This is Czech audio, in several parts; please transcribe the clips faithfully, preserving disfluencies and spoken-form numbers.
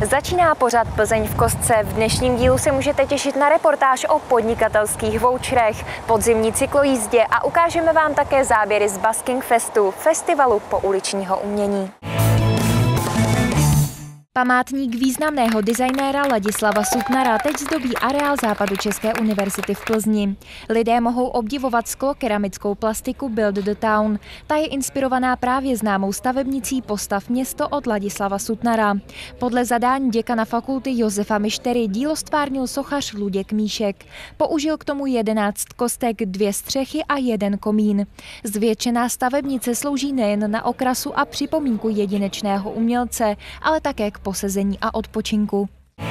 Začíná pořad Plzeň v kostce. V dnešním dílu se můžete těšit na reportáž o podnikatelských voucherech, podzimní cyklojízdě a ukážeme vám také záběry z Basking Festu, festivalu pouličního umění. Památník významného designéra Ladislava Sutnara teď zdobí areál Západočeské univerzity v Plzni. Lidé mohou obdivovat sklokeramickou plastiku Build the Town. Ta je inspirovaná právě známou stavebnicí Postav město od Ladislava Sutnara. Podle zadání děkana fakulty Josefa Mištery dílo stvárnil sochař Luděk Míšek. Použil k tomu jedenáct kostek, dvě střechy a jeden komín. Zvětšená stavebnice slouží nejen na okrasu a připomínku jedinečného umělce, ale také k posezení a odpočinku.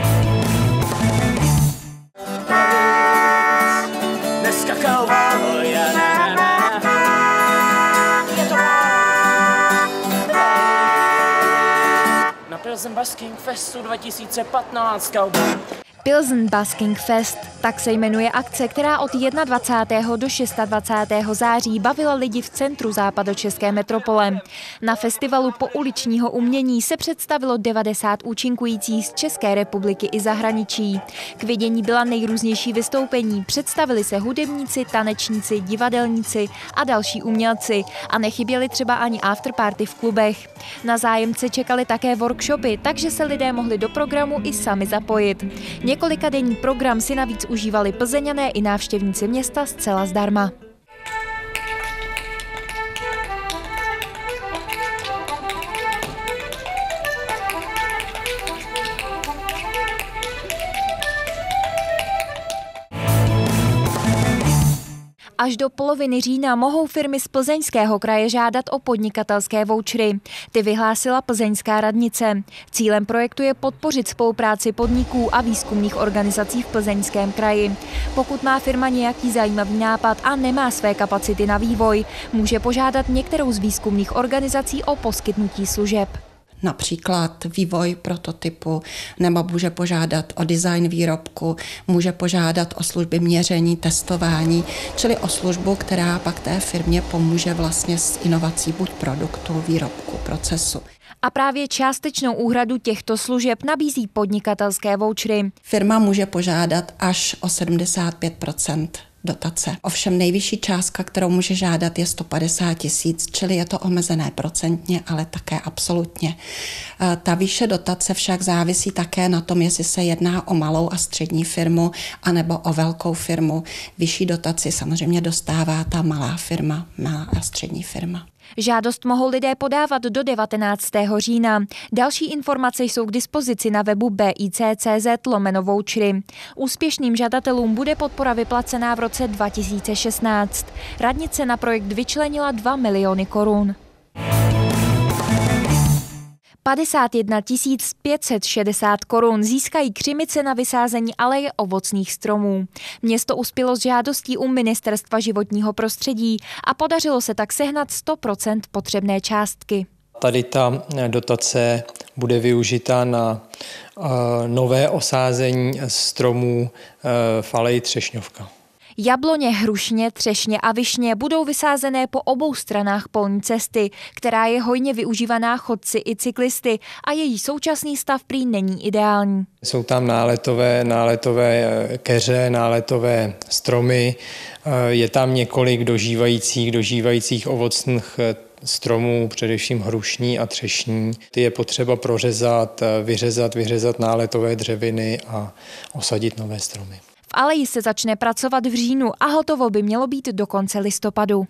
Na Pilsen Basking Festu dva tisíce patnáct. Pilsen Basking Fest, tak se jmenuje akce, která od dvacátého prvního do dvacátého šestého září bavila lidi v centru západočeské metropole. Na festivalu pouličního umění se představilo devadesát účinkujících z České republiky i zahraničí. K vidění byla nejrůznější vystoupení, představili se hudebníci, tanečníci, divadelníci a další umělci a nechyběly třeba ani afterparty v klubech. Na zájemce čekaly také workshopy, takže se lidé mohli do programu i sami zapojit. Několikadenní program si navíc užívali Plzeňané i návštěvníci města zcela zdarma. Až do poloviny října mohou firmy z Plzeňského kraje žádat o podnikatelské vouchery. Ty vyhlásila plzeňská radnice. Cílem projektu je podpořit spolupráci podniků a výzkumných organizací v Plzeňském kraji. Pokud má firma nějaký zajímavý nápad a nemá své kapacity na vývoj, může požádat některou z výzkumných organizací o poskytnutí služeb. Například vývoj prototypu, nebo může požádat o design výrobku, může požádat o služby měření, testování, čili o službu, která pak té firmě pomůže vlastně s inovací buď produktu, výrobku, procesu. A právě částečnou úhradu těchto služeb nabízí podnikatelské vouchery. Firma může požádat až o sedmdesát pět procent dotace. Ovšem nejvyšší částka, kterou může žádat, je sto padesát tisíc, čili je to omezené procentně, ale také absolutně. Ta výše dotace však závisí také na tom, jestli se jedná o malou a střední firmu, anebo o velkou firmu. Vyšší dotaci samozřejmě dostává ta malá firma, malá a střední firma. Žádost mohou lidé podávat do devatenáctého října. Další informace jsou k dispozici na webu bic.cz lomeno vouchery. Úspěšným žadatelům bude podpora vyplacená v roce dva tisíce šestnáct. Radnice na projekt vyčlenila dva miliony korun. padesát jedna tisíc pět set šedesát korun získají Křimice na vysázení aleje ovocných stromů. Město uspělo s žádostí u Ministerstva životního prostředí a podařilo se tak sehnat sto procent potřebné částky. Tady ta dotace bude využita na uh, nové osázení stromů uh, v aleji Třešňovka. Jabloně, hrušně, třešně a višně budou vysázené po obou stranách polní cesty, která je hojně využívaná chodci i cyklisty a její současný stav prý není ideální. Jsou tam náletové, náletové keře, náletové stromy, je tam několik dožívajících, dožívajících ovocných stromů, především hrušní a třešní. Ty je potřeba prořezat, vyřezat, vyřezat náletové dřeviny a osadit nové stromy. V aleji se začne pracovat v říjnu a hotovo by mělo být do konce listopadu.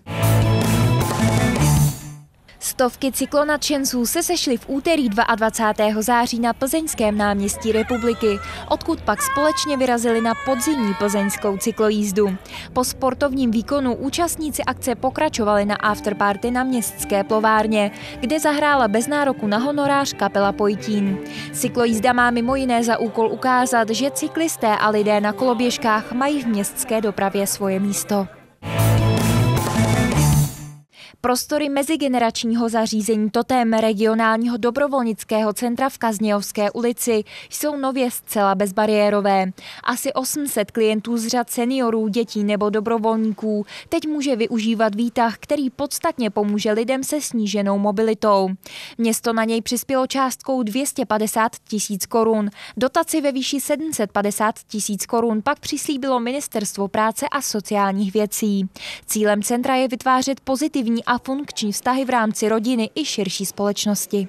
Stovky cyklonadšenců se sešly v úterý dvacátého druhého září na plzeňském náměstí Republiky, odkud pak společně vyrazili na podzimní plzeňskou cyklojízdu. Po sportovním výkonu účastníci akce pokračovali na afterparty na městské plovárně, kde zahrála bez nároku na honorář kapela Pojtín. Cyklojízda má mimo jiné za úkol ukázat, že cyklisté a lidé na koloběžkách mají v městské dopravě svoje místo. Prostory mezigeneračního zařízení Totem regionálního dobrovolnického centra v Kaznějovské ulici jsou nově zcela bezbariérové. Asi osm set klientů z řad seniorů, dětí nebo dobrovolníků teď může využívat výtah, který podstatně pomůže lidem se sníženou mobilitou. Město na něj přispělo částkou dvě stě padesát tisíc korun. Dotaci ve výši sedm set padesát tisíc korun pak přislíbilo Ministerstvo práce a sociálních věcí. Cílem centra je vytvářet pozitivní a funkční vztahy v rámci rodiny i širší společnosti.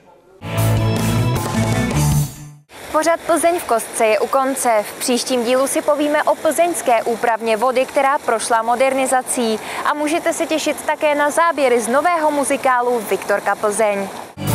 Pořad Plzeň v kostce je u konce. V příštím dílu si povíme o plzeňské úpravně vody, která prošla modernizací. A můžete se těšit také na záběry z nového muzikálu Viktorka Plzeň.